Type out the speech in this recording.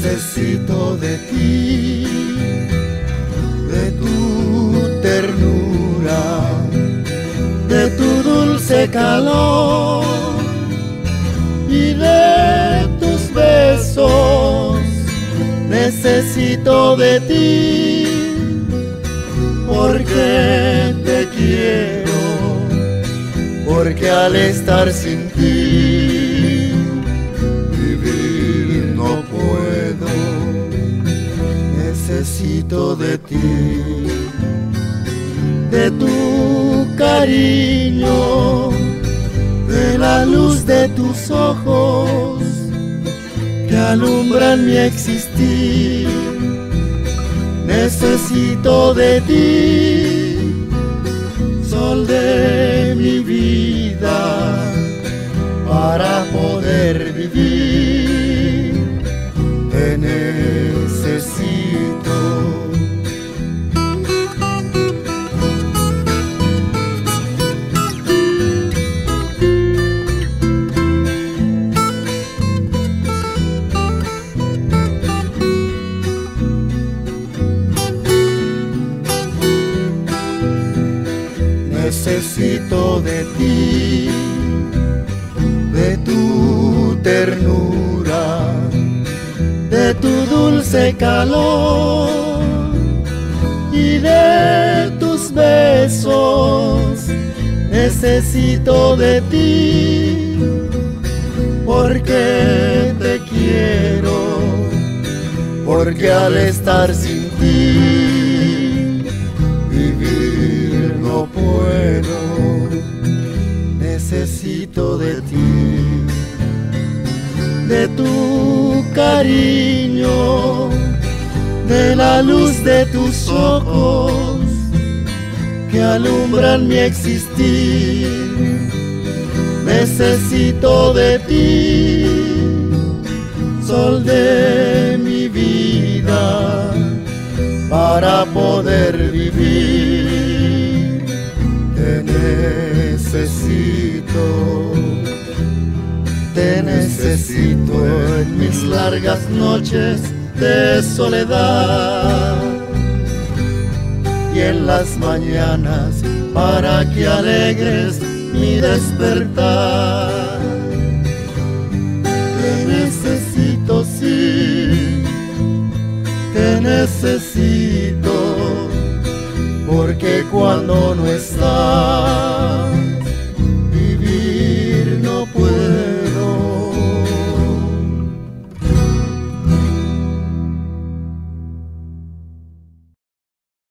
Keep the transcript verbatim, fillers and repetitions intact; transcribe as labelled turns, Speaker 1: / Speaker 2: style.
Speaker 1: necesito de ti, de tu ternura, de tu dulce calor y de tus besos. Necesito de ti, porque te quiero, porque al estar sin ti vivir no puedo. Necesito de ti, de tu cariño, de la luz de tus ojos que alumbran mi existir. Necesito de ti, sol de mi vida, para poder vivir. Te necesito. Necesito de ti, de tu ternura, de tu dulce calor y de tus besos. Necesito de ti, porque te quiero, porque al estar sin ti vivir no puedo. Necesito de ti, de tu cariño, de la luz de tus ojos que alumbran mi existir. Necesito de ti, sol de mi vida, para poder vivir. Te necesito, te necesito en mis largas noches de soledad y en las mañanas para que alegres mi despertar. Te necesito, sí, te necesito, porque cuando no estás